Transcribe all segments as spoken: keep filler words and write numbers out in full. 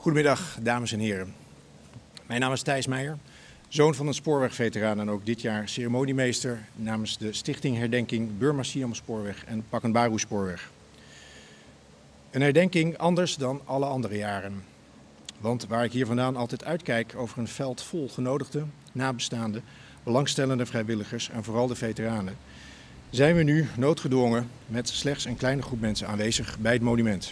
Goedemiddag, dames en heren. Mijn naam is Thijs Meijer, zoon van een spoorwegveteraan en ook dit jaar ceremoniemeester namens de Stichting Herdenking Burma-Siam Spoorweg en Pakenbaru Spoorweg. Een herdenking anders dan alle andere jaren. Want waar ik hier vandaan altijd uitkijk over een veld vol genodigden, nabestaanden, belangstellende vrijwilligers en vooral de veteranen, zijn we nu noodgedwongen met slechts een kleine groep mensen aanwezig bij het monument.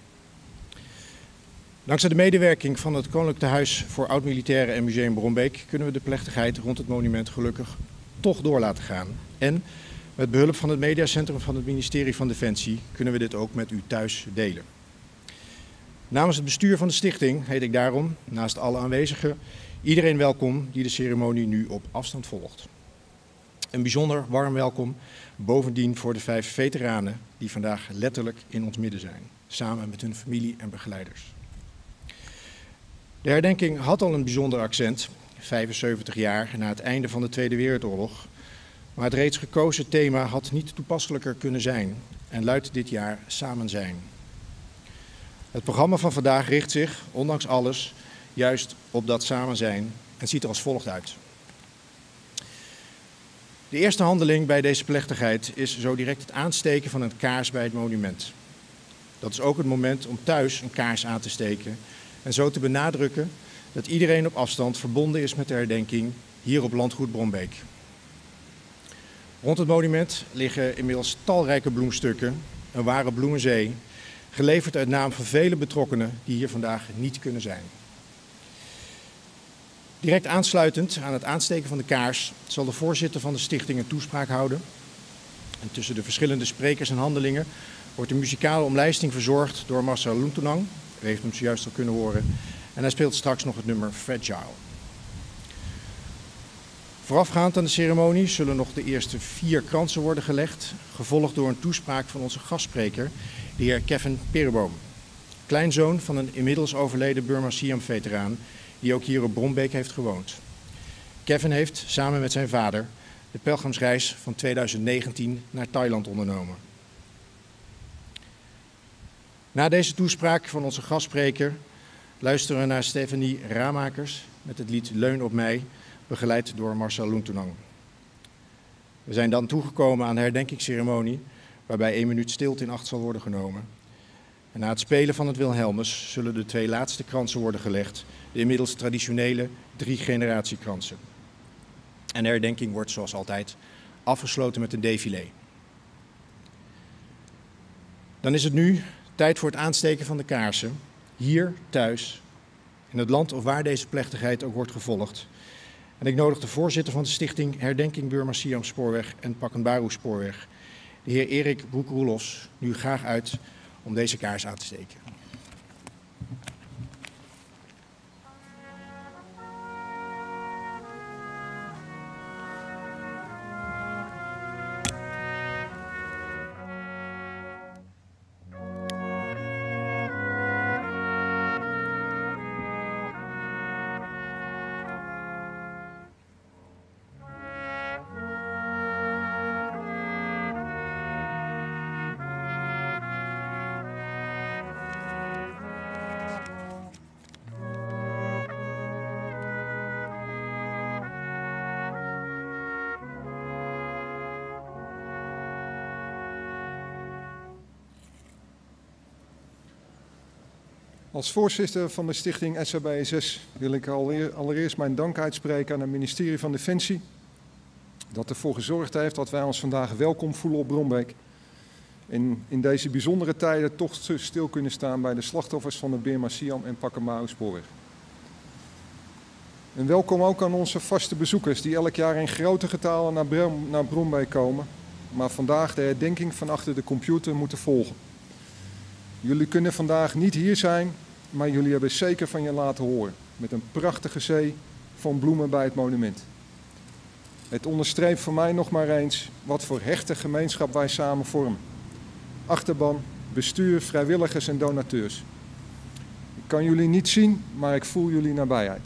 Dankzij de medewerking van het Koninklijk Tehuis voor Oud-Militairen en Museum Brombeek kunnen we de plechtigheid rond het monument gelukkig toch door laten gaan. En met behulp van het mediacentrum van het ministerie van Defensie kunnen we dit ook met u thuis delen. Namens het bestuur van de stichting heet ik daarom, naast alle aanwezigen, iedereen welkom die de ceremonie nu op afstand volgt. Een bijzonder warm welkom bovendien voor de vijf veteranen die vandaag letterlijk in ons midden zijn, samen met hun familie en begeleiders. De herdenking had al een bijzonder accent, vijfenzeventig jaar na het einde van de Tweede Wereldoorlog. Maar het reeds gekozen thema had niet toepasselijker kunnen zijn en luidt dit jaar Samen zijn. Het programma van vandaag richt zich, ondanks alles, juist op dat samen zijn en ziet er als volgt uit. De eerste handeling bij deze plechtigheid is zo direct het aansteken van een kaars bij het monument. Dat is ook het moment om thuis een kaars aan te steken en zo te benadrukken dat iedereen op afstand verbonden is met de herdenking hier op landgoed Brombeek. Rond het monument liggen inmiddels talrijke bloemstukken, een ware bloemenzee, geleverd uit naam van vele betrokkenen die hier vandaag niet kunnen zijn. Direct aansluitend aan het aansteken van de kaars zal de voorzitter van de stichting een toespraak houden. En tussen de verschillende sprekers en handelingen wordt de muzikale omlijsting verzorgd door Marcel Luntunang. U heeft hem zojuist al kunnen horen. En hij speelt straks nog het nummer Fragile. Voorafgaand aan de ceremonie zullen nog de eerste vier kransen worden gelegd, gevolgd door een toespraak van onze gastspreker, de heer Kevin Pereboom, kleinzoon van een inmiddels overleden Burma-Siam-veteraan die ook hier op Brombeek heeft gewoond. Kevin heeft samen met zijn vader de pelgrimsreis van tweeduizend negentien naar Thailand ondernomen. Na deze toespraak van onze gastspreker luisteren we naar Stefanie Ramakers met het lied Leun op mij, begeleid door Marcel Luntunang. We zijn dan toegekomen aan de herdenkingsceremonie, waarbij één minuut stilte in acht zal worden genomen. En na het spelen van het Wilhelmus zullen de twee laatste kransen worden gelegd, de inmiddels traditionele drie generatiekransen. En de herdenking wordt zoals altijd afgesloten met een défilé. Dan is het nu tijd voor het aansteken van de kaarsen, hier thuis, in het land of waar deze plechtigheid ook wordt gevolgd. En ik nodig de voorzitter van de Stichting Herdenking Burma-Siam Spoorweg en Pakenbaru Spoorweg, de heer Erik Broek-Roelofs, nu graag uit om deze kaars aan te steken. Als voorzitter van de stichting S H B S S wil ik allereerst mijn dank uitspreken aan het ministerie van Defensie dat ervoor gezorgd heeft dat wij ons vandaag welkom voelen op Brombeek. En in deze bijzondere tijden toch stil kunnen staan bij de slachtoffers van de Burma-Siam en Pakenbaru Spoorweg. En welkom ook aan onze vaste bezoekers die elk jaar in grote getalen naar, Brom, naar Brombeek komen, maar vandaag de herdenking van achter de computer moeten volgen. Jullie kunnen vandaag niet hier zijn, maar jullie hebben zeker van je laten horen. Met een prachtige zee van bloemen bij het monument. Het onderstreept voor mij nog maar eens wat voor hechte gemeenschap wij samen vormen. Achterban, bestuur, vrijwilligers en donateurs. Ik kan jullie niet zien, maar ik voel jullie nabijheid.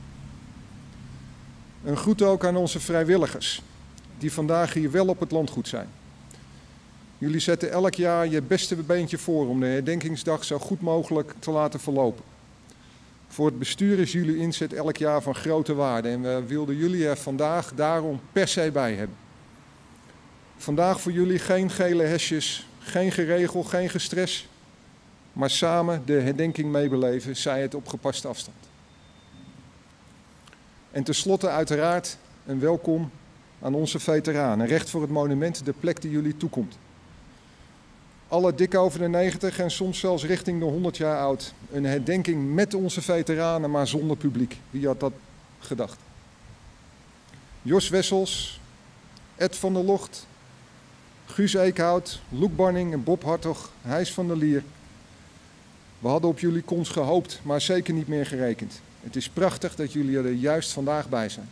Een groet ook aan onze vrijwilligers, die vandaag hier wel op het landgoed zijn. Jullie zetten elk jaar je beste beentje voor om de herdenkingsdag zo goed mogelijk te laten verlopen. Voor het bestuur is jullie inzet elk jaar van grote waarde en we wilden jullie er vandaag daarom per se bij hebben. Vandaag voor jullie geen gele hesjes, geen geregel, geen gestres, maar samen de herdenking meebeleven, zij het op gepaste afstand. En tenslotte uiteraard een welkom aan onze veteranen. Recht voor het monument, de plek die jullie toekomt. Alle dik over de negentig en soms zelfs richting de honderd jaar oud. Een herdenking met onze veteranen, maar zonder publiek. Wie had dat gedacht? Jos Wessels, Ed van der Locht, Guus Eekhout, Loek Banning en Bob Hartog, Hijs van der Lier. We hadden op jullie komst gehoopt, maar zeker niet meer gerekend. Het is prachtig dat jullie er juist vandaag bij zijn.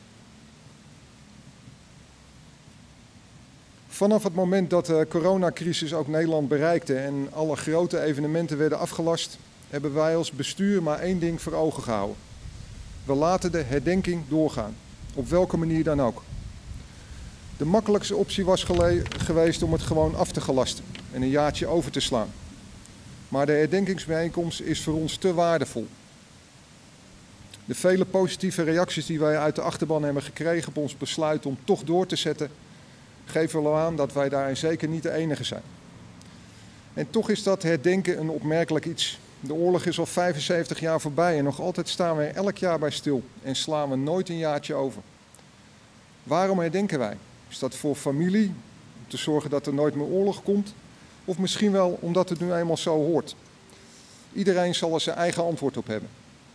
Vanaf het moment dat de coronacrisis ook Nederland bereikte en alle grote evenementen werden afgelast, hebben wij als bestuur maar één ding voor ogen gehouden. We laten de herdenking doorgaan, op welke manier dan ook. De makkelijkste optie was geweest om het gewoon af te gelasten en een jaartje over te slaan. Maar de herdenkingsbijeenkomst is voor ons te waardevol. De vele positieve reacties die wij uit de achterban hebben gekregen op ons besluit om toch door te zetten, geven wel aan dat wij daarin zeker niet de enige zijn. En toch is dat herdenken een opmerkelijk iets. De oorlog is al vijfenzeventig jaar voorbij en nog altijd staan we er elk jaar bij stil en slaan we nooit een jaartje over. Waarom herdenken wij? Is dat voor familie, om te zorgen dat er nooit meer oorlog komt? Of misschien wel omdat het nu eenmaal zo hoort? Iedereen zal er zijn eigen antwoord op hebben.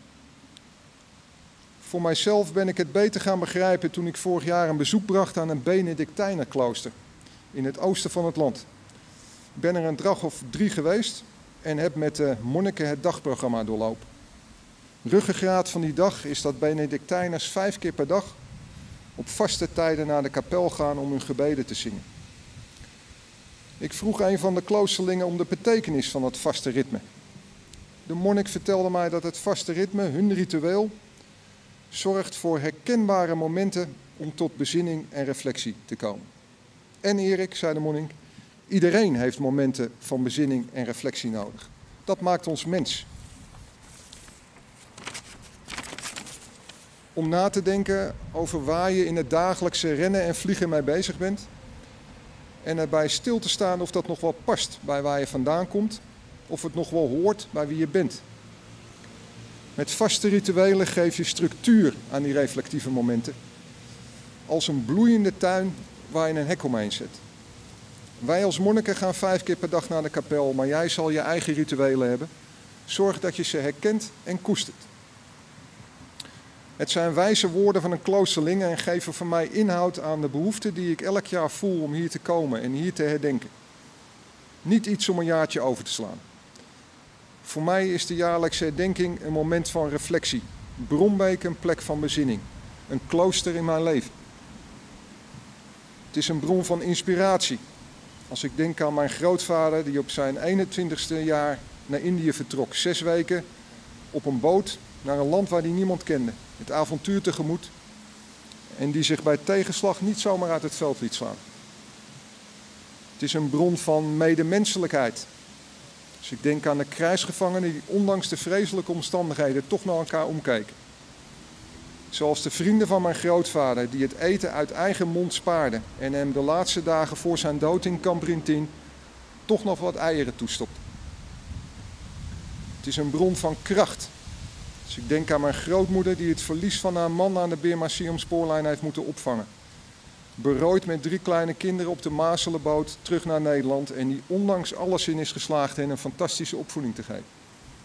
Voor mijzelf ben ik het beter gaan begrijpen toen ik vorig jaar een bezoek bracht aan een Benedictijnenklooster in het oosten van het land. Ik ben er een dag of drie geweest en heb met de monniken het dagprogramma doorlopen. Ruggengraat van die dag is dat Benedictijners vijf keer per dag op vaste tijden naar de kapel gaan om hun gebeden te zingen. Ik vroeg een van de kloosterlingen om de betekenis van het vaste ritme. De monnik vertelde mij dat het vaste ritme, hun ritueel, zorgt voor herkenbare momenten om tot bezinning en reflectie te komen. En Erik, zei de monnik, iedereen heeft momenten van bezinning en reflectie nodig. Dat maakt ons mens. Om na te denken over waar je in het dagelijkse rennen en vliegen mee bezig bent. En erbij stil te staan of dat nog wel past bij waar je vandaan komt. Of het nog wel hoort bij wie je bent. Met vaste rituelen geef je structuur aan die reflectieve momenten. Als een bloeiende tuin waar je een hek omheen zet. Wij als monniken gaan vijf keer per dag naar de kapel, maar jij zal je eigen rituelen hebben. Zorg dat je ze herkent en koestert. Het zijn wijze woorden van een kloosterling en geven van mij inhoud aan de behoefte die ik elk jaar voel om hier te komen en hier te herdenken. Niet iets om een jaartje over te slaan. Voor mij is de jaarlijkse herdenking een moment van reflectie. Brombeek een plek van bezinning. Een klooster in mijn leven. Het is een bron van inspiratie. Als ik denk aan mijn grootvader die op zijn eenentwintigste jaar naar Indië vertrok. Zes weken op een boot naar een land waar hij niemand kende. Het avontuur tegemoet. En die zich bij tegenslag niet zomaar uit het veld liet slaan. Het is een bron van medemenselijkheid. Als ik denk aan de krijgsgevangenen die ondanks de vreselijke omstandigheden toch naar elkaar omkeken. Zoals de vrienden van mijn grootvader die het eten uit eigen mond spaarden en hem de laatste dagen voor zijn dood in Kamp Rintin toch nog wat eieren toestopten. Het is een bron van kracht. Als ik denk aan mijn grootmoeder die het verlies van haar man aan de Beermacium-spoorlijn heeft moeten opvangen. Berooid met drie kleine kinderen op de Mazelenboot terug naar Nederland en die ondanks alles in is geslaagd hen een fantastische opvoeding te geven.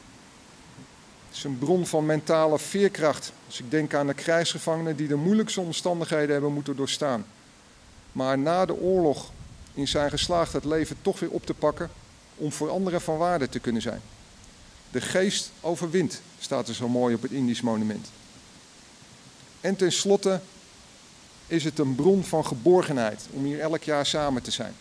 Het is een bron van mentale veerkracht. Als ik denk aan de krijgsgevangenen die de moeilijkste omstandigheden hebben moeten doorstaan. Maar na de oorlog in zijn geslaagd het leven toch weer op te pakken om voor anderen van waarde te kunnen zijn. De geest overwint, staat er zo mooi op het Indisch monument. En tenslotte is het een bron van geborgenheid om hier elk jaar samen te zijn.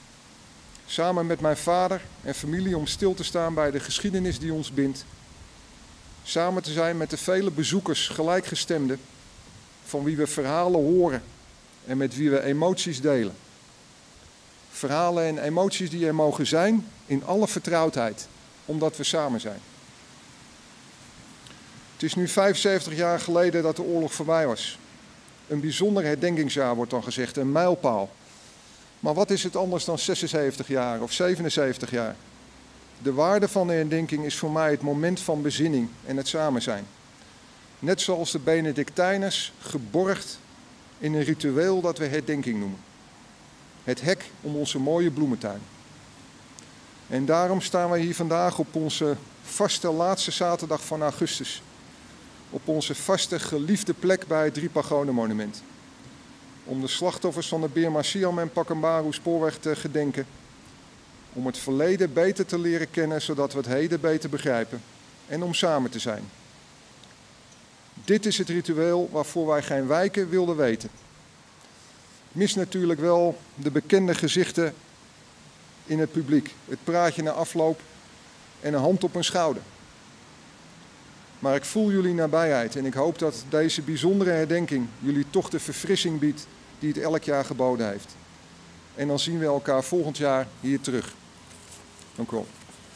Samen met mijn vader en familie om stil te staan bij de geschiedenis die ons bindt. Samen te zijn met de vele bezoekers, gelijkgestemden, van wie we verhalen horen en met wie we emoties delen. Verhalen en emoties die er mogen zijn in alle vertrouwdheid, omdat we samen zijn. Het is nu vijfenzeventig jaar geleden dat de oorlog voorbij was. Een bijzonder herdenkingsjaar wordt dan gezegd, een mijlpaal. Maar wat is het anders dan zesenzeventig jaar of zevenenzeventig jaar? De waarde van de herdenking is voor mij het moment van bezinning en het samen zijn. Net zoals de Benedictijners geborgd in een ritueel dat we herdenking noemen. Het hek om onze mooie bloementuin. En daarom staan wij hier vandaag op onze vaste laatste zaterdag van augustus. Op onze vaste geliefde plek bij het Drie Pagonen-monument. Om de slachtoffers van de Birma Siam en Pakambaru spoorweg te gedenken. Om het verleden beter te leren kennen, zodat we het heden beter begrijpen. En om samen te zijn. Dit is het ritueel waarvoor wij geen wijken wilden weten. Ik mis natuurlijk wel de bekende gezichten in het publiek. Het praatje na afloop en een hand op een schouder. Maar ik voel jullie nabijheid en ik hoop dat deze bijzondere herdenking jullie toch de verfrissing biedt die het elk jaar geboden heeft. En dan zien we elkaar volgend jaar hier terug. Dank u wel.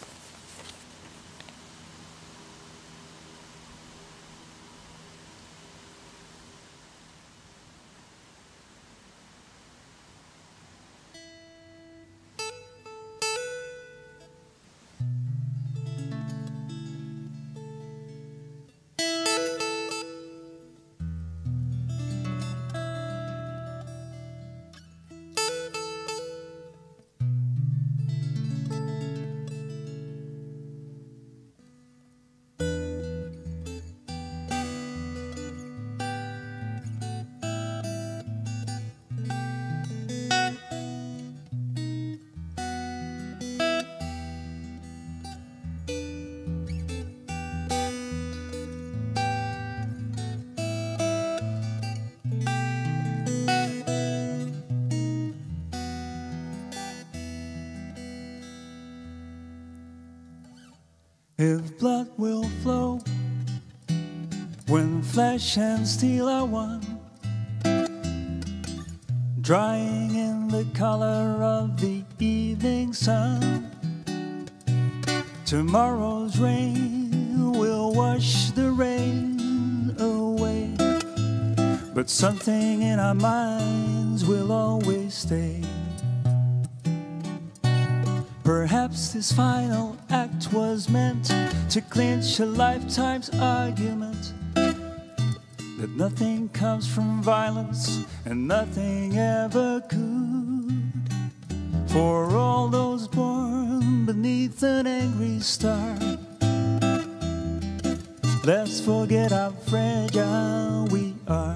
If blood will flow when flesh and steel are one, drying in the color of the evening sun, tomorrow's rain will wash the rain away, but something in our minds will always stay. Perhaps this final act was meant to clinch a lifetime's argument, that nothing comes from violence and nothing ever could. For all those born beneath an angry star, let's forget how fragile we are.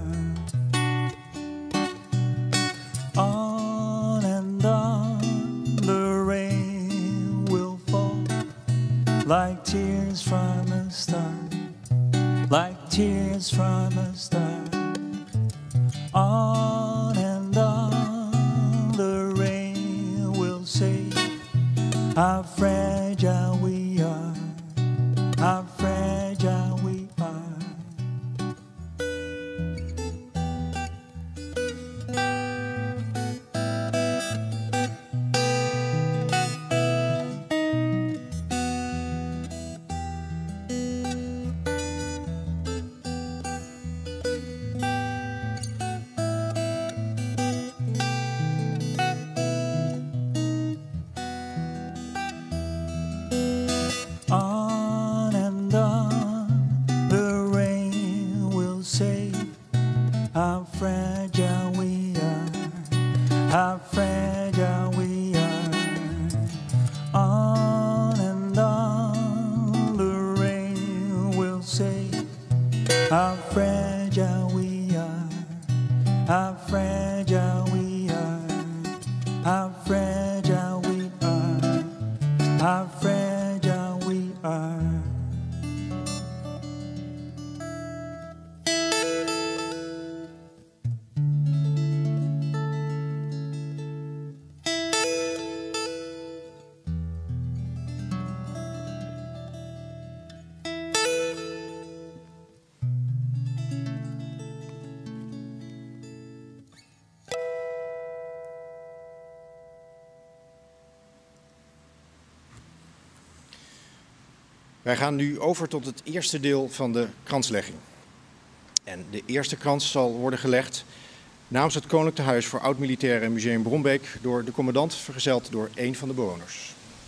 On and on the rain will fall, like tears from a star, like tears from a star. On and on the rain will say how fragile we are, how fragile we are. On and on the rain will say how fragile we are, how fragile we are. On and on the rain will say how fragile we are, how fragile we are, how fragile we are, how fragile we are. Wij gaan nu over tot het eerste deel van de kranslegging. En de eerste krans zal worden gelegd namens het Koninklijk Tehuis voor Oud-Militair en Museum Brombeek door de commandant, vergezeld door één van de bewoners.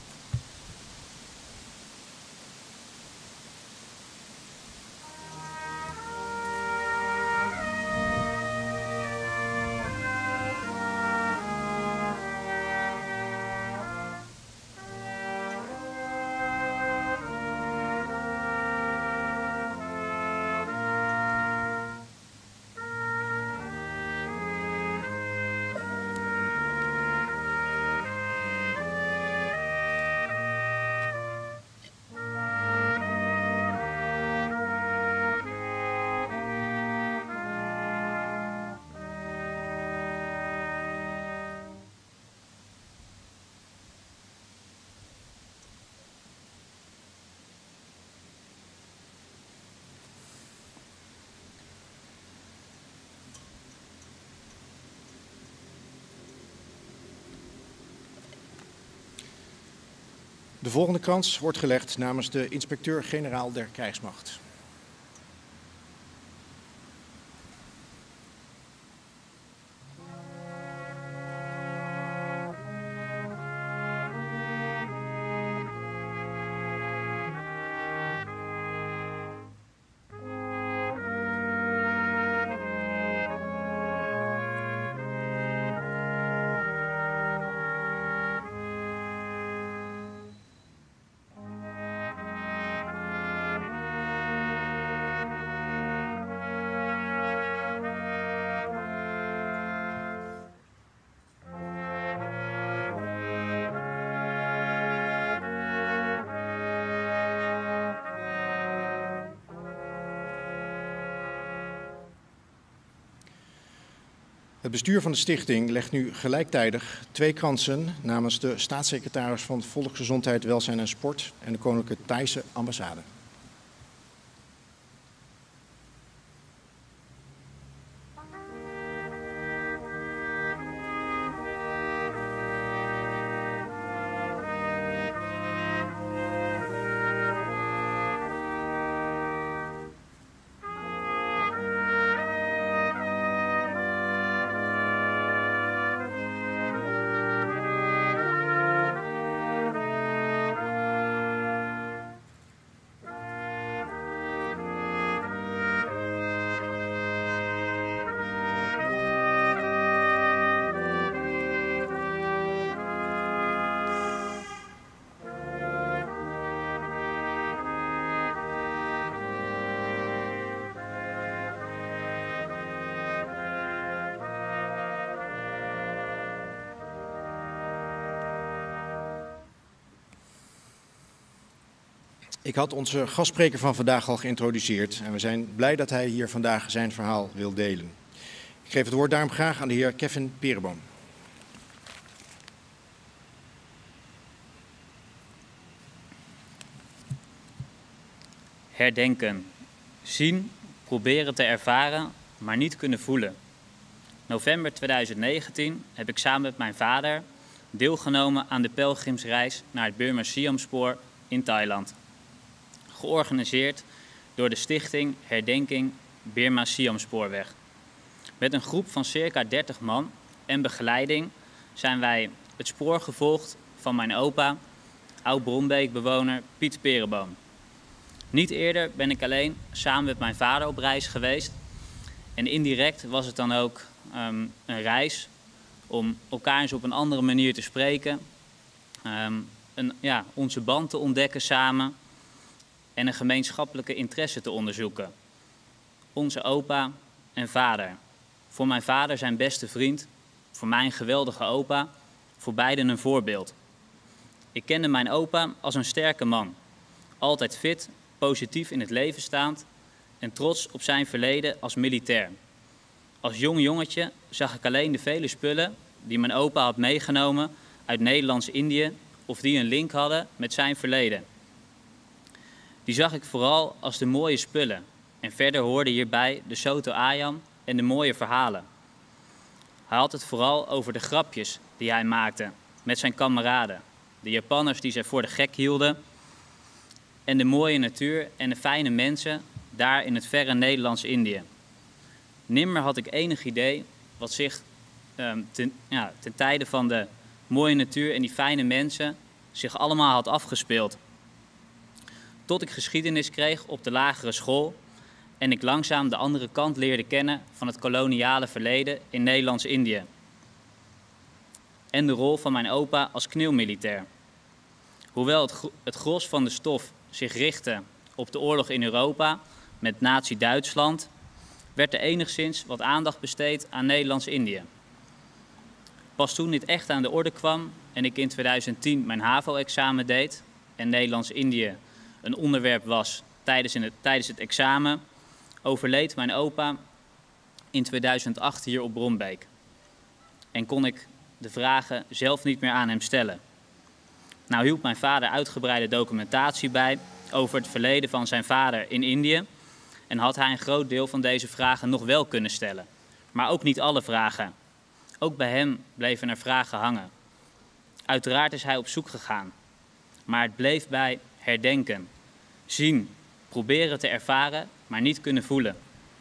De volgende krans wordt gelegd namens de inspecteur-generaal der Krijgsmacht. Het bestuur van de stichting legt nu gelijktijdig twee kransen namens de staatssecretaris van Volksgezondheid, Welzijn en Sport en de Koninklijke Thaise Ambassade. Ik had onze gastspreker van vandaag al geïntroduceerd en we zijn blij dat hij hier vandaag zijn verhaal wil delen. Ik geef het woord daarom graag aan de heer Kevin Perenboom. Herdenken. Zien, proberen te ervaren, maar niet kunnen voelen. November tweeduizend negentien heb ik samen met mijn vader deelgenomen aan de pelgrimsreis naar het Burma Siamspoor in Thailand. Georganiseerd door de stichting Herdenking Burma Siamspoorweg. Met een groep van circa dertig man en begeleiding zijn wij het spoor gevolgd van mijn opa, oud-Brombeek-bewoner Piet Perenboom. Niet eerder ben ik alleen samen met mijn vader op reis geweest. En indirect was het dan ook um, een reis om elkaar eens op een andere manier te spreken. Um, een, ja, onze band te ontdekken samen. En een gemeenschappelijke interesse te onderzoeken. Onze opa en vader. Voor mijn vader zijn beste vriend. Voor mij een geweldige opa. Voor beiden een voorbeeld. Ik kende mijn opa als een sterke man. Altijd fit, positief in het leven staand en trots op zijn verleden als militair. Als jong jongetje zag ik alleen de vele spullen die mijn opa had meegenomen uit Nederlands-Indië of die een link hadden met zijn verleden. Die zag ik vooral als de mooie spullen en verder hoorde hierbij de Soto Ayam en de mooie verhalen. Hij had het vooral over de grapjes die hij maakte met zijn kameraden, de Japanners die zij voor de gek hielden en de mooie natuur en de fijne mensen daar in het verre Nederlands-Indië. Nimmer had ik enig idee wat zich um, ten, ja, ten tijde van de mooie natuur en die fijne mensen zich allemaal had afgespeeld. Tot ik geschiedenis kreeg op de lagere school en ik langzaam de andere kant leerde kennen van het koloniale verleden in Nederlands-Indië. En de rol van mijn opa als kneelmilitair. Hoewel het, het gros van de stof zich richtte op de oorlog in Europa met Nazi-Duitsland, werd er enigszins wat aandacht besteed aan Nederlands-Indië. Pas toen dit echt aan de orde kwam en ik in tweeduizend tien mijn HAVO-examen deed en Nederlands-Indië een onderwerp was tijdens, in het, tijdens het examen, overleed mijn opa in tweeduizend acht hier op Brombeek. En kon ik de vragen zelf niet meer aan hem stellen. Nou hield mijn vader uitgebreide documentatie bij over het verleden van zijn vader in Indië en had hij een groot deel van deze vragen nog wel kunnen stellen. Maar ook niet alle vragen. Ook bij hem bleven er vragen hangen. Uiteraard is hij op zoek gegaan. Maar het bleef bij herdenken, zien, proberen te ervaren, maar niet kunnen voelen.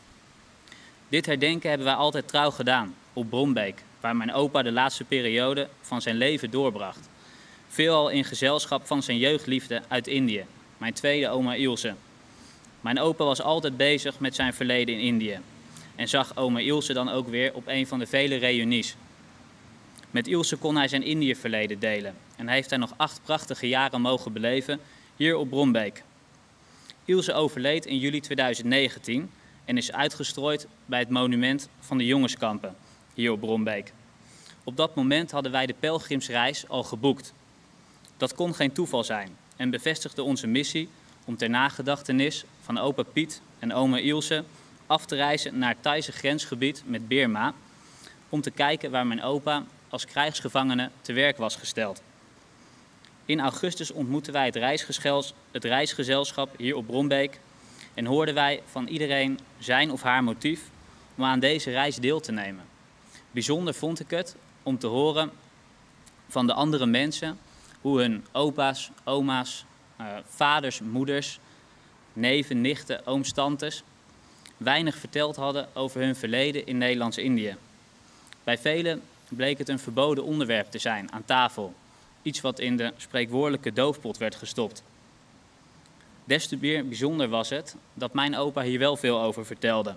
Dit herdenken hebben wij altijd trouw gedaan op Brombeek, waar mijn opa de laatste periode van zijn leven doorbracht. Veelal in gezelschap van zijn jeugdliefde uit Indië, mijn tweede oma Ilse. Mijn opa was altijd bezig met zijn verleden in Indië en zag oma Ilse dan ook weer op een van de vele reunies. Met Ilse kon hij zijn Indië-verleden delen en heeft hij nog acht prachtige jaren mogen beleven hier op Brombeek. Ilse overleed in juli tweeduizend negentien en is uitgestrooid bij het monument van de jongenskampen hier op Brombeek. Op dat moment hadden wij de pelgrimsreis al geboekt. Dat kon geen toeval zijn en bevestigde onze missie om ter nagedachtenis van opa Piet en oma Ilse af te reizen naar het Thaise grensgebied met Birma, om te kijken waar mijn opa als krijgsgevangene te werk was gesteld. In augustus ontmoetten wij het, reisgezels, het reisgezelschap hier op Brombeek en hoorden wij van iedereen zijn of haar motief om aan deze reis deel te nemen. Bijzonder vond ik het om te horen van de andere mensen hoe hun opa's, oma's, uh, vaders, moeders, neven, nichten, ooms, tantes weinig verteld hadden over hun verleden in Nederlands-Indië. Bij velen bleek het een verboden onderwerp te zijn aan tafel, iets wat in de spreekwoordelijke doofpot werd gestopt. Des te meer bijzonder was het dat mijn opa hier wel veel over vertelde.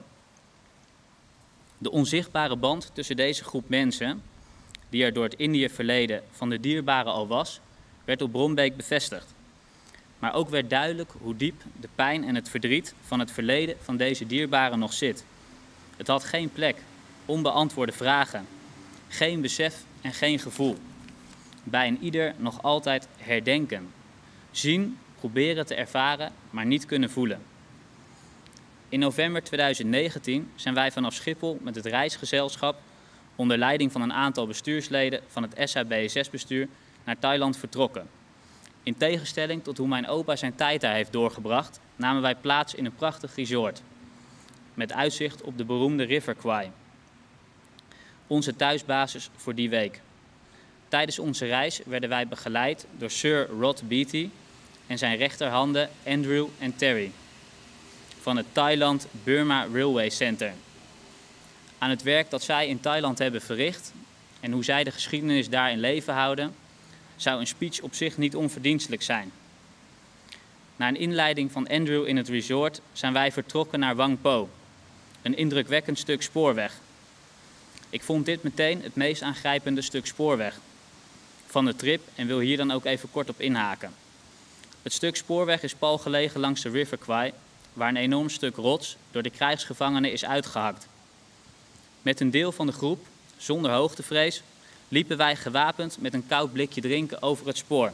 De onzichtbare band tussen deze groep mensen, die er door het Indië-verleden van de dierbaren al was, werd op Brombeek bevestigd. Maar ook werd duidelijk hoe diep de pijn en het verdriet van het verleden van deze dierbaren nog zit. Het had geen plek, onbeantwoorde vragen, geen besef en geen gevoel. Bij een ieder nog altijd herdenken, zien, proberen te ervaren, maar niet kunnen voelen. In november tweeduizend negentien zijn wij vanaf Schiphol met het reisgezelschap onder leiding van een aantal bestuursleden van het S H B S S-bestuur naar Thailand vertrokken. In tegenstelling tot hoe mijn opa zijn tijd daar heeft doorgebracht, namen wij plaats in een prachtig resort met uitzicht op de beroemde River Kwai, onze thuisbasis voor die week. Tijdens onze reis werden wij begeleid door Sir Rod Beatty en zijn rechterhanden Andrew en Terry van het Thailand Burma Railway Center. Aan het werk dat zij in Thailand hebben verricht en hoe zij de geschiedenis daar in leven houden, zou een speech op zich niet onverdienstelijk zijn. Na een inleiding van Andrew in het resort zijn wij vertrokken naar Wang Po, een indrukwekkend stuk spoorweg. Ik vond dit meteen het meest aangrijpende stuk spoorweg van de trip en wil hier dan ook even kort op inhaken. Het stuk spoorweg is pal gelegen langs de River Kwai, waar een enorm stuk rots door de krijgsgevangenen is uitgehakt. Met een deel van de groep, zonder hoogtevrees, liepen wij gewapend met een koud blikje drinken over het spoor.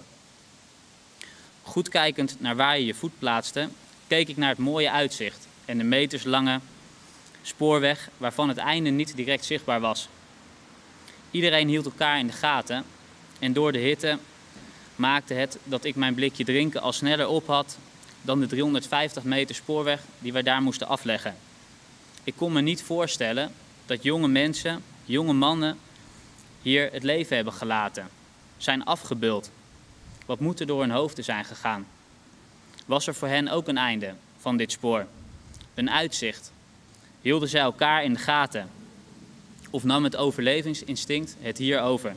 Goed kijkend naar waar je je voet plaatste, keek ik naar het mooie uitzicht en de meterslange spoorweg waarvan het einde niet direct zichtbaar was. Iedereen hield elkaar in de gaten en door de hitte maakte het dat ik mijn blikje drinken al sneller op had dan de driehonderdvijftig meter spoorweg die wij daar moesten afleggen. Ik kon me niet voorstellen dat jonge mensen, jonge mannen, hier het leven hebben gelaten, zijn afgebeuld. Wat moet er door hun hoofden zijn gegaan? was er voor hen ook een einde van dit spoor. Een uitzicht. Hielden zij elkaar in de gaten? Of nam het overlevingsinstinct het hier over?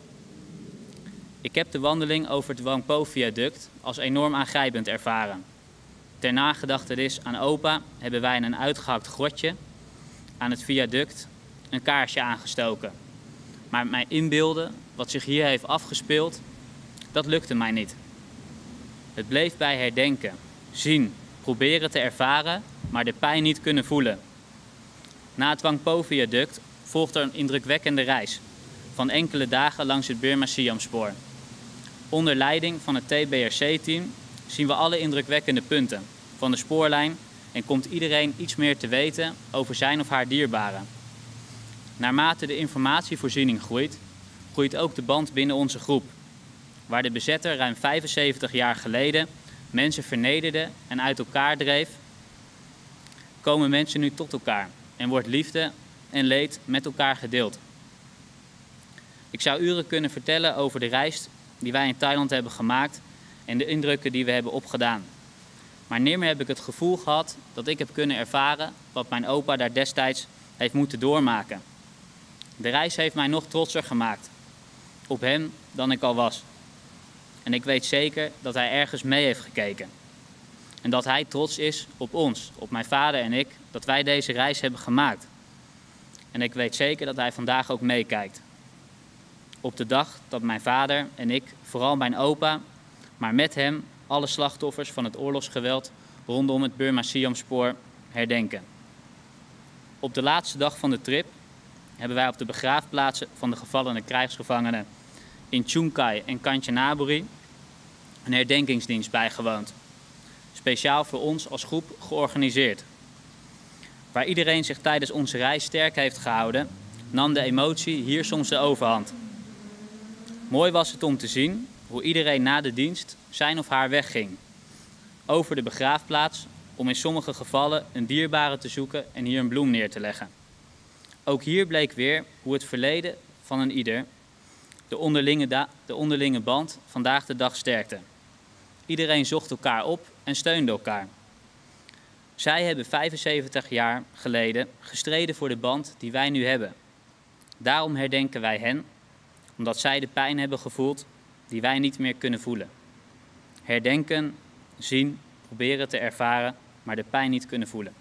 Ik heb de wandeling over het Wang Po-viaduct als enorm aangrijpend ervaren. Ter nagedachtenis aan opa hebben wij in een uitgehakt grotje aan het viaduct een kaarsje aangestoken. Maar mijn inbeelden, wat zich hier heeft afgespeeld, dat lukte mij niet. Het bleef bij herdenken, zien, proberen te ervaren, maar de pijn niet kunnen voelen. Na het Wang Po-viaduct volgt er een indrukwekkende reis van enkele dagen langs het Birma-Siam-spoor. Onder leiding van het T B R C-team zien we alle indrukwekkende punten van de spoorlijn en komt iedereen iets meer te weten over zijn of haar dierbaren. Naarmate de informatievoorziening groeit, groeit ook de band binnen onze groep. Waar de bezetter ruim vijfenzeventig jaar geleden mensen vernederde en uit elkaar dreef, komen mensen nu tot elkaar en wordt liefde en leed met elkaar gedeeld. Ik zou uren kunnen vertellen over de reis die wij in Thailand hebben gemaakt en de indrukken die we hebben opgedaan. Maar nimmer heb ik het gevoel gehad dat ik heb kunnen ervaren wat mijn opa daar destijds heeft moeten doormaken. De reis heeft mij nog trotser gemaakt op hem dan ik al was. En ik weet zeker dat hij ergens mee heeft gekeken. En dat hij trots is op ons, op mijn vader en ik, dat wij deze reis hebben gemaakt. En ik weet zeker dat hij vandaag ook meekijkt. Op de dag dat mijn vader en ik, vooral mijn opa, maar met hem alle slachtoffers van het oorlogsgeweld rondom het Birma-Siam-spoor herdenken. Op de laatste dag van de trip hebben wij op de begraafplaatsen van de gevallene krijgsgevangenen in Chun Kai en Kanchanaburi een herdenkingsdienst bijgewoond. Speciaal voor ons als groep georganiseerd. Waar iedereen zich tijdens onze reis sterk heeft gehouden, nam de emotie hier soms de overhand. Mooi was het om te zien hoe iedereen na de dienst zijn of haar weg ging. Over de begraafplaats om in sommige gevallen een dierbare te zoeken en hier een bloem neer te leggen. Ook hier bleek weer hoe het verleden van een ieder de onderlinge, da- de onderlinge band vandaag de dag sterkte. Iedereen zocht elkaar op en steunde elkaar. Zij hebben vijfenzeventig jaar geleden gestreden voor de band die wij nu hebben. Daarom herdenken wij hen, omdat zij de pijn hebben gevoeld die wij niet meer kunnen voelen. Herdenken, zien, proberen te ervaren, maar de pijn niet kunnen voelen.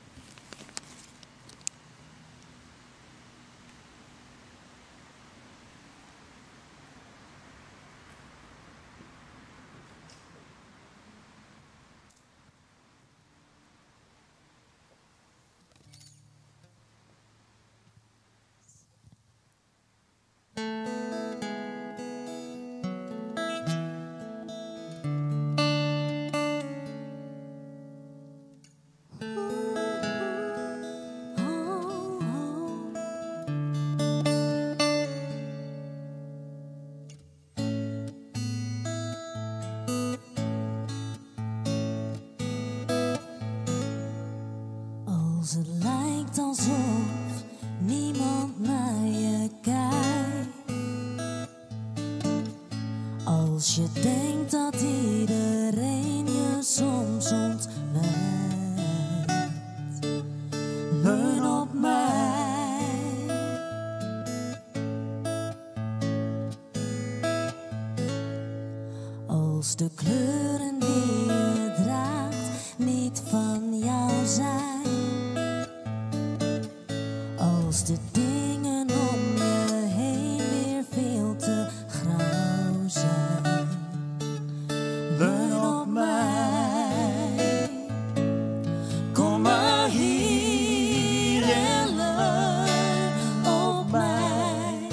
Als het lijkt alsof niemand naar je kijkt. Als je denkt dat iedereen je soms ontwijkt. Leun op mij. Als de kleuren die je draagt niet van jou zijn. Als de dingen om je heen weer veel te grauw zijn. Leun op mij. Kom maar hier en leun op mij.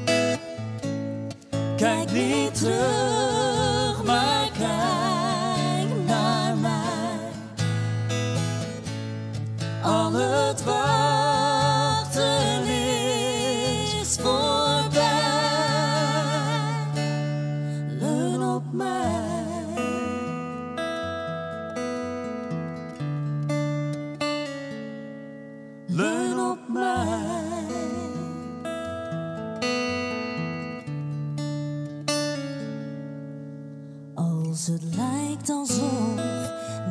Kijk niet terug, maar kijk naar mij. Al het wachten is voorbij. Leun op mij. Leun op mij. Als het lijkt alsof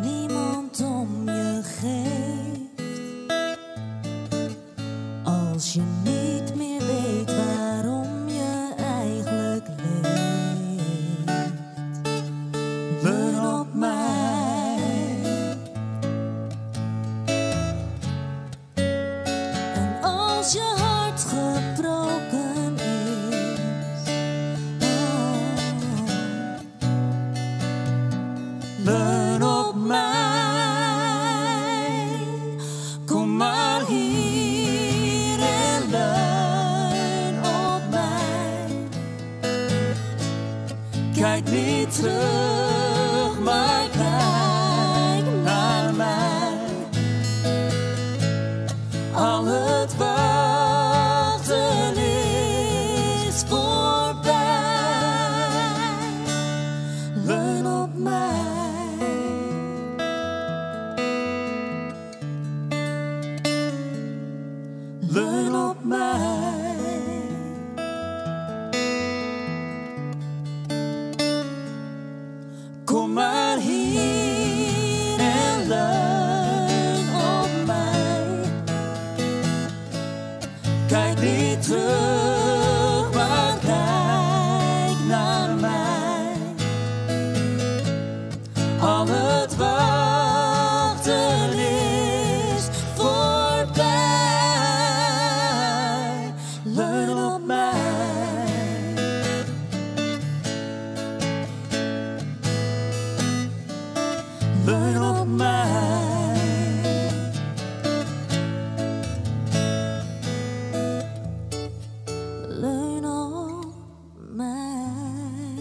Kijk niet terug, maar kijk naar mij. Al het wachten is voorbij. Leun op mij. Leun op mij. Kom maar hier en leun op mij. Kijk niet terug, maar kijk naar mij. Al het wachten is voorbij. Leun op mij. Leun op mij. Leun op mij.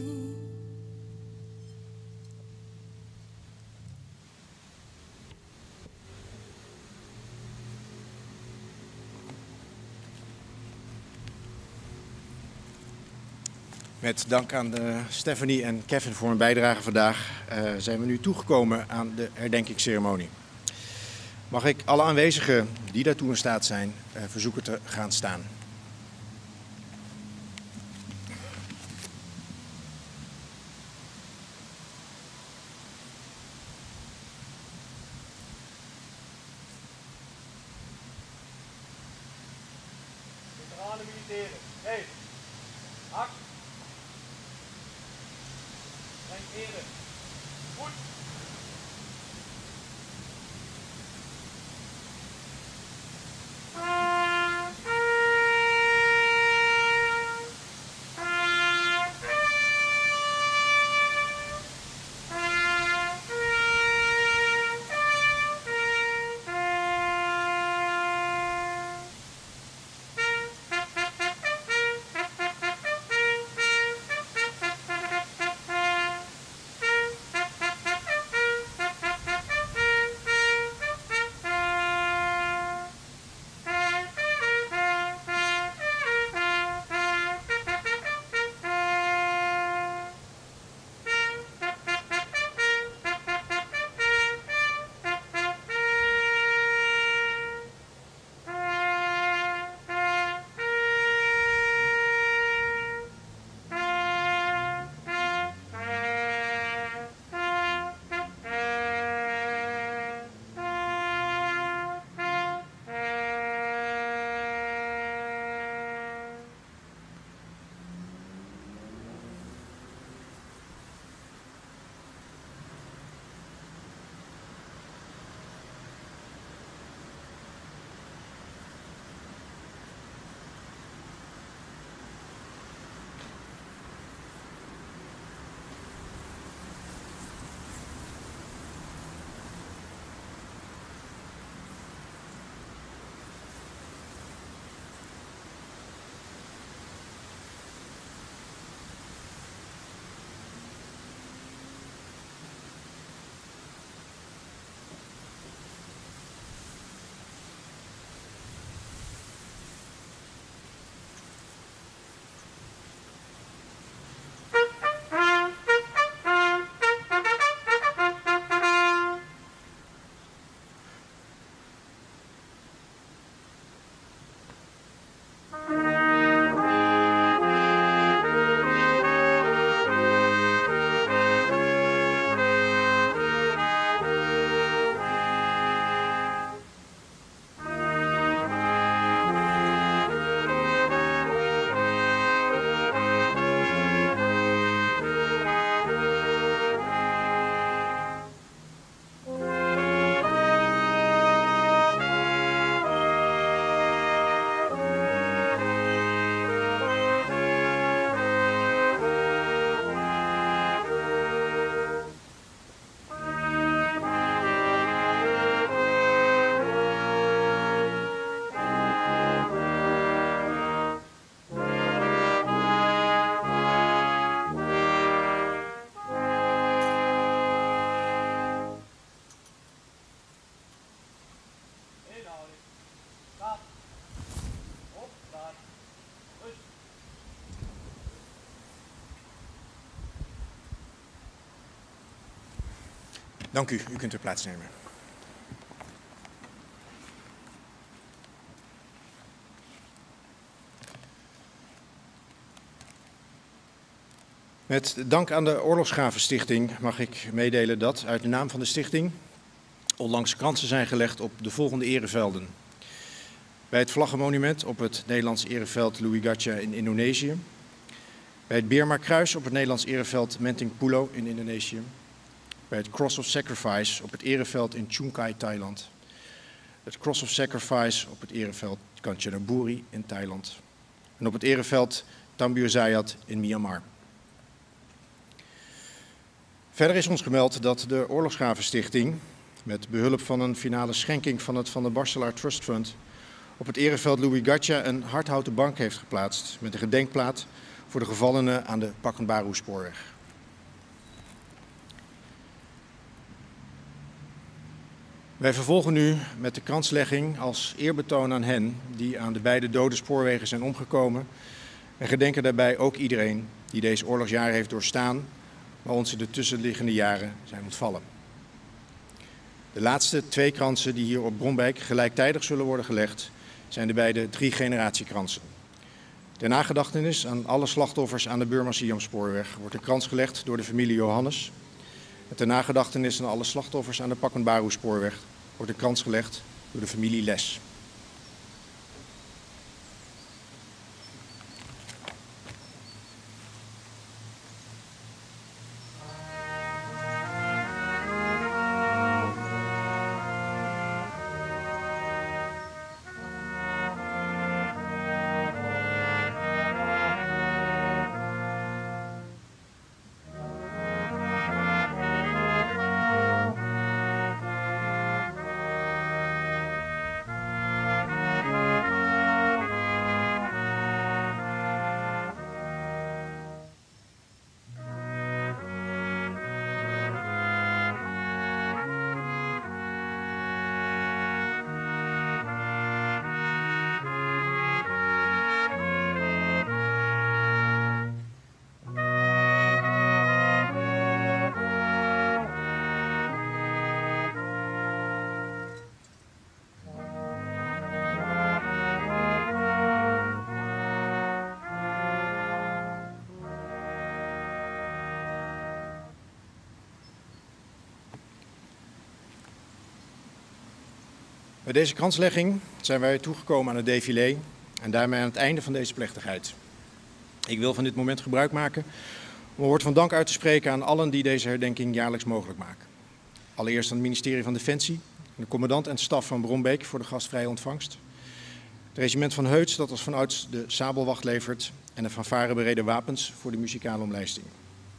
Met dank aan de Stephanie en Kevin voor hun bijdrage vandaag uh, zijn we nu toegekomen aan de herdenkingsceremonie. Mag ik alle aanwezigen die daartoe in staat zijn uh, verzoeken te gaan staan. Veteranen militairen. Hey, hak. Breng ere. Goed. Dank u. U kunt er plaatsnemen. Met dank aan de Oorlogsgravenstichting mag ik meedelen dat uit de naam van de stichting onlangs kransen zijn gelegd op de volgende erevelden. Bij het vlaggenmonument op het Nederlands ereveld Louis Gatcha in Indonesië. Bij het Birma-kruis op het Nederlands ereveld Menting Pulo in Indonesië. Bij het Cross of Sacrifice op het ereveld in Chung Kai, Thailand. Het Cross of Sacrifice op het ereveld Kanchanaburi in Thailand. En op het ereveld Tambu Zayat in Myanmar. Verder is ons gemeld dat de Oorlogsgravenstichting met behulp van een finale schenking van het Van der Barselaar Trust Fund op het ereveld Louis Gatcha een hardhouten bank heeft geplaatst met een gedenkplaat voor de gevallenen aan de Pakenbaru-spoorweg. Wij vervolgen nu met de kranslegging als eerbetoon aan hen die aan de beide dode spoorwegen zijn omgekomen en gedenken daarbij ook iedereen die deze oorlogsjaren heeft doorstaan, maar ons in de tussenliggende jaren zijn ontvallen. De laatste twee kransen die hier op Brombeek gelijktijdig zullen worden gelegd zijn de beide drie generatiekransen. Ter nagedachtenis aan alle slachtoffers aan de Burma-Siam-spoorweg wordt een krans gelegd door de familie Johannes. En ter nagedachtenis aan alle slachtoffers aan de Pakenbaru-spoorweg wordt een krans gelegd door de familie Les. Bij deze kranslegging zijn wij toegekomen aan het défilé en daarmee aan het einde van deze plechtigheid. Ik wil van dit moment gebruik maken om een woord van dank uit te spreken aan allen die deze herdenking jaarlijks mogelijk maken. Allereerst aan het ministerie van Defensie, de commandant en staf van Brombeek voor de gastvrije ontvangst. Het regiment van Heuts dat als vanouds de sabelwacht levert en de fanfare bereden wapens voor de muzikale omlijsting.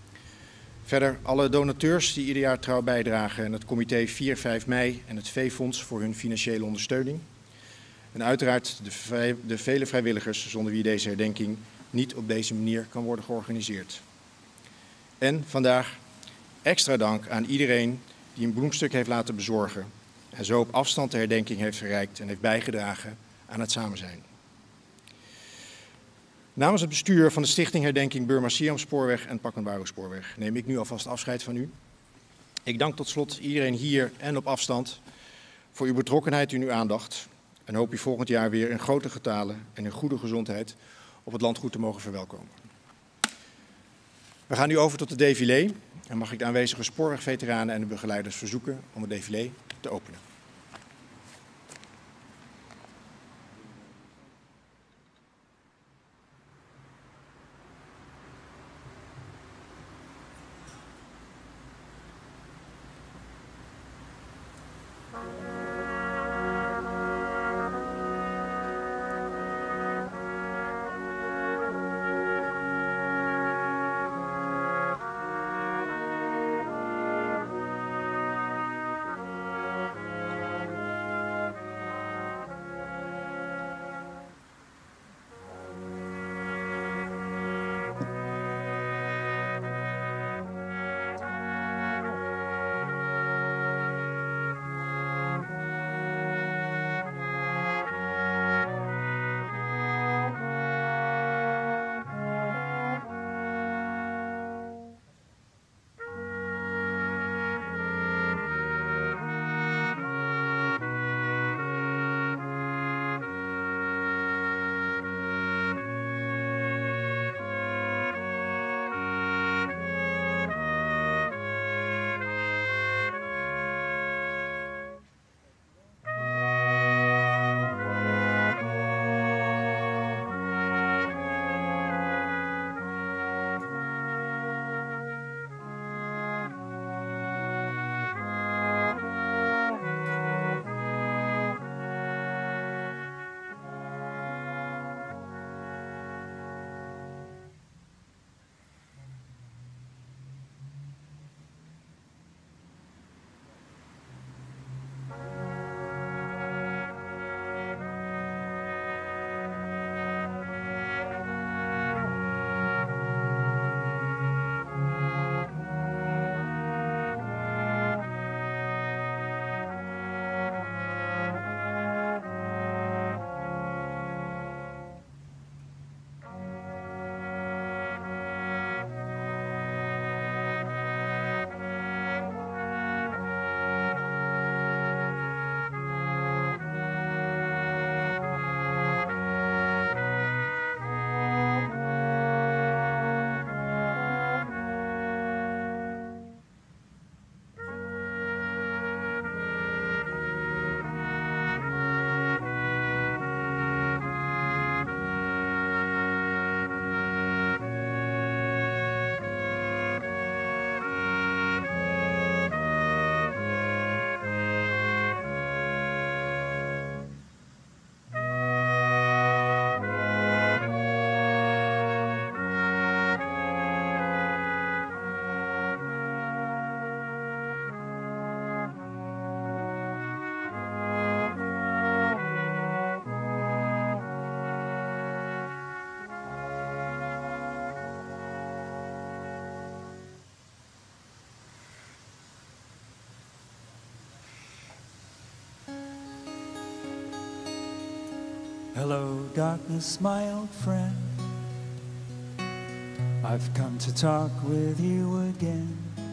Verder alle donateurs die ieder jaar trouw bijdragen en het comité vier vijf mei en het V-fonds voor hun financiële ondersteuning. En uiteraard de, vrij, de vele vrijwilligers zonder wie deze herdenking niet op deze manier kan worden georganiseerd. En vandaag extra dank aan iedereen die een bloemstuk heeft laten bezorgen en zo op afstand de herdenking heeft verrijkt en heeft bijgedragen aan het samen zijn. Namens het bestuur van de Stichting Herdenking Burma-Siam Spoorweg en Pakenbaru Spoorweg neem ik nu alvast afscheid van u. Ik dank tot slot iedereen hier en op afstand voor uw betrokkenheid en uw aandacht en hoop u volgend jaar weer in grote getalen en in goede gezondheid op het landgoed te mogen verwelkomen. We gaan nu over tot het défilé en mag ik de aanwezige spoorwegveteranen en de begeleiders verzoeken om het défilé te openen. Hello, darkness, my old friend. I've come to talk with you again,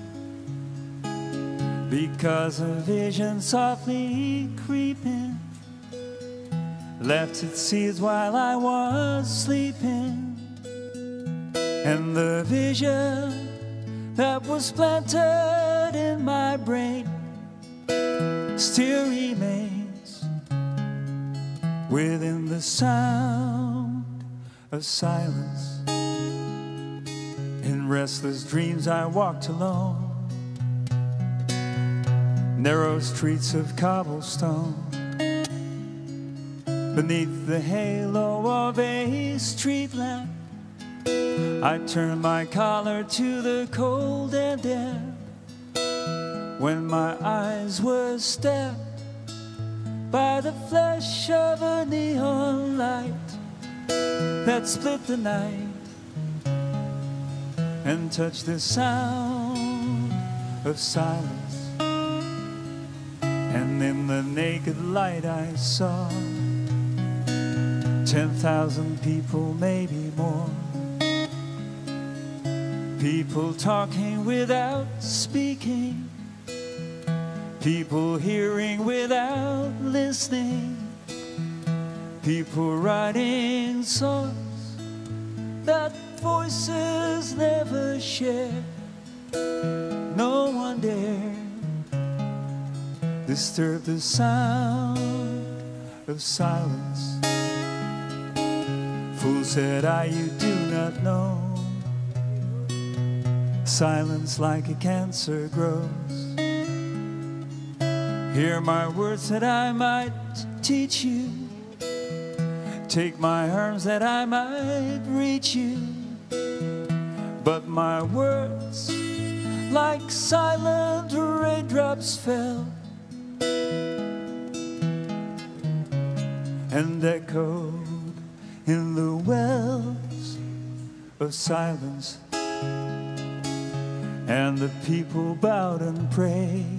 because a vision softly creeping left its seeds while I was sleeping, and the vision that was planted in my brain still remains within the sound of silence. In restless dreams I walked alone, narrow streets of cobblestone, beneath the halo of a street lamp. I turned my collar to the cold and damp, when my eyes were stabbed by the flash of a neon light that split the night and touched the sound of silence. And in the naked light I saw ten thousand people, maybe more, people talking without speaking, people hearing without listening, people writing songs that voices never share. No one dared disturb the sound of silence. Fool, said I, you do not know. Silence like a cancer grows. Hear my words that I might teach you. Take my arms that I might reach you. But my words, like silent raindrops, fell and echoed in the wells of silence. And the people bowed and prayed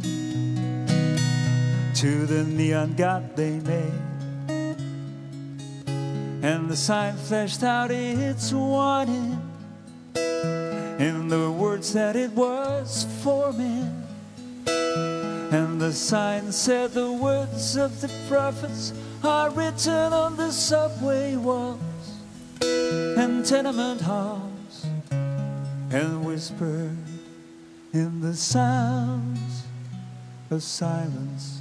to the neon god they made, and the sign fleshed out its warning in the words that it was forming. And the sign said the words of the prophets are written on the subway walls and tenement halls, and whispered in the sounds of silence.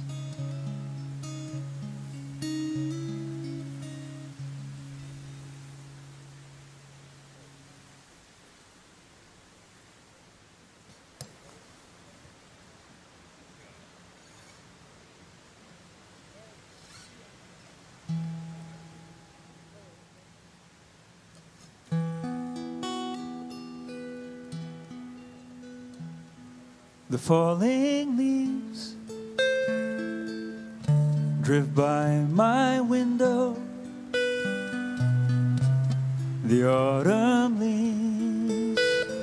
The falling leaves drift by my window. The autumn leaves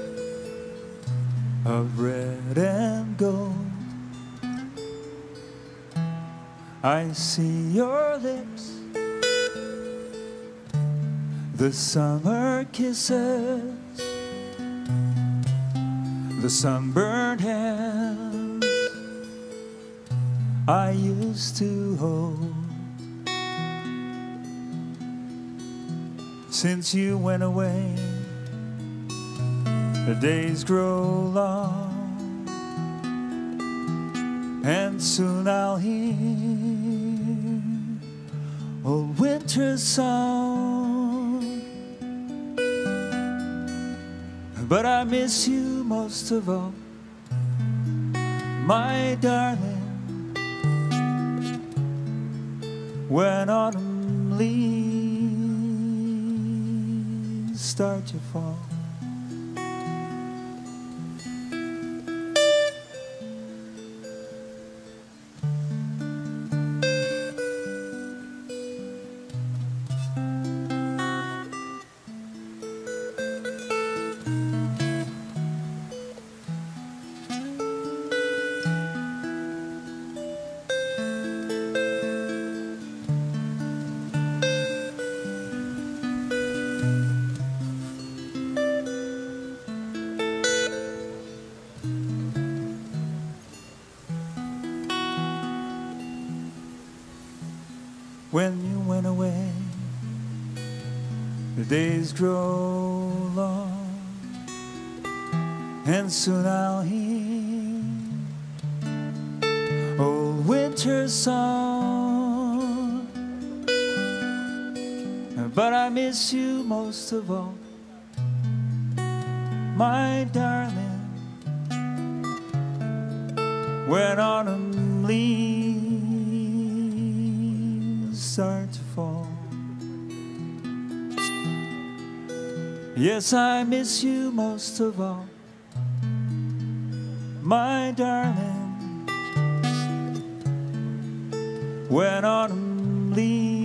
of red and gold. I see your lips, the summer kisses, the sunburned hands I used to hold. Since you went away, the days grow long, and soon I'll hear old winter song. But I miss you most of all, my darling, when autumn leaves start to fall. when you went away. The days grow long, and soon I'll hear old winter's song. But I miss you most of all, my darling, when autumn leaves start to fall. Yes, I miss you most of all, my darling, when autumn leaves